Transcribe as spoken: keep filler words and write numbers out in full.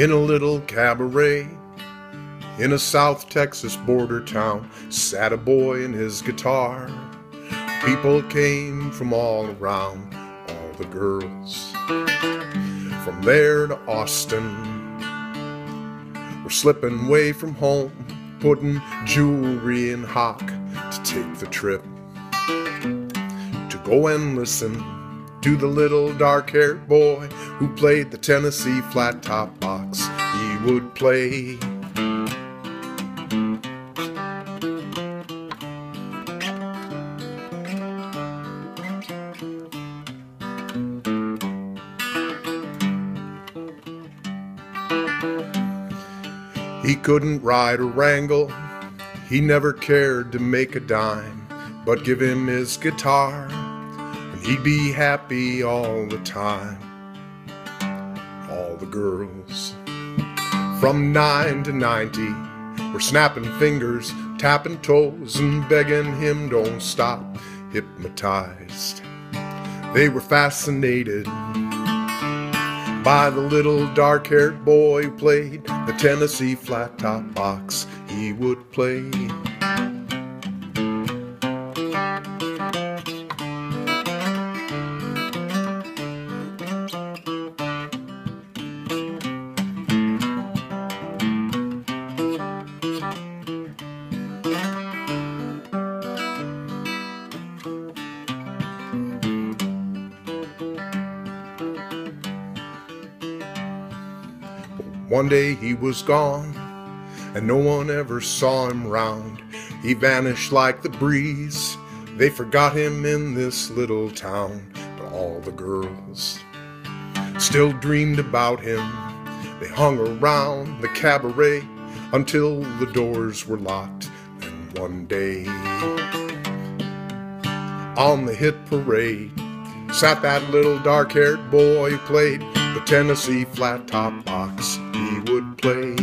in a little cabaret in a South Texas border town sat a boy and his guitar. People came from all around, all the girls from there to Austin were slipping away from home, putting jewelry in hock to take the trip to go and listen to the little dark-haired boy who played the Tennessee flat-top box. He would play he couldn't ride or wrangle, he never cared to make a dime, but give him his guitar and he'd be happy all the time. All the girls from nine to ninety were snapping fingers, tapping toes, and begging him don't stop. Hypnotized, they were fascinated by the little dark-haired boy who played the Tennessee flat-top box. He would play One day he was gone, and no one ever saw him round. He vanished like the breeze. They forgot him in this little town, but all the girls still dreamed about him. They hung around the cabaret until the doors were locked. And one day, on the hit parade, sat that little dark-haired boy who played the Tennessee flat-top box. He would play